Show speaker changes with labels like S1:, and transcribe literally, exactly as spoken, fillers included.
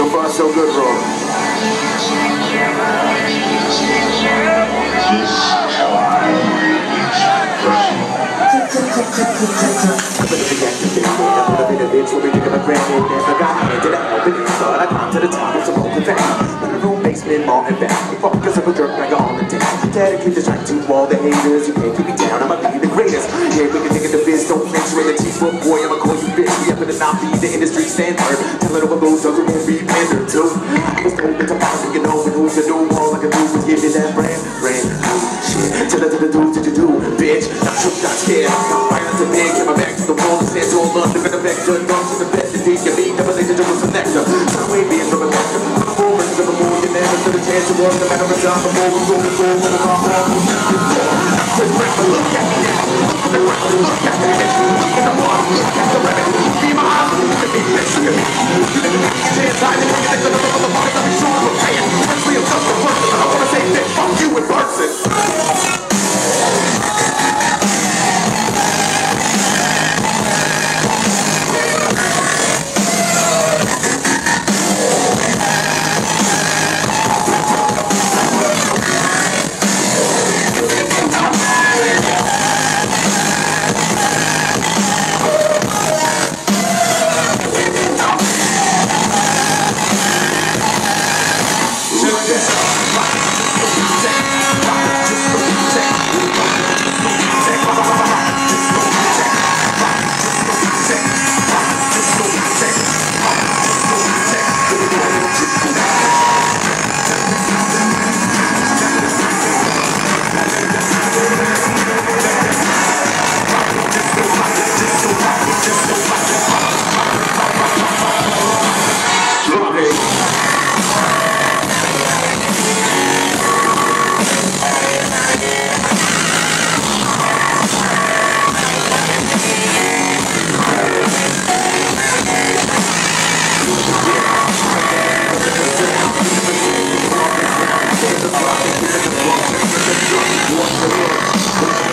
S1: So far, so good, bro.
S2: This is how I personal.
S1: I'm gonna be activated. I'm gonna be the bitch where we think of a granddad. Never got handed a helping hand, but I climbed to the top of some open van. In a room, basement, mall, and back. We focus on a jerk like on the day. Dedicated strike to all the haters. You can't keep me down, I'ma be the greatest. Yeah, we can think of the biz, don't mention in the teeth, but boy, I'ma call you bitch. We up in the not be the industry standard. Telling over those who can be pandered to. I was told that I'm out, you know, and who's the new all I can do is give me that brand, brand new shit. Tell it to the dudes that you do, bitch. Not shook, not scared. Violence and big, get my back to the wall and stand tall, love, living the vector. Guns to the best, the D, you need, never think that you're a nectar. Turn away, being from a vector. I'm a woman, to the moon, you never stood a chance to walk the matter of time before we go to go, when I'm off, off, Quit rapping, look at me now. Quit rapping, look at me now. In the morning, look at the rabbit. Be my eyes, look at me, bitch, look at me. You think it's a chance, I didn't think that the motherfuckers, I'll be sure to pay it. Especially if just a person, I wanna say that fuck you in person. What the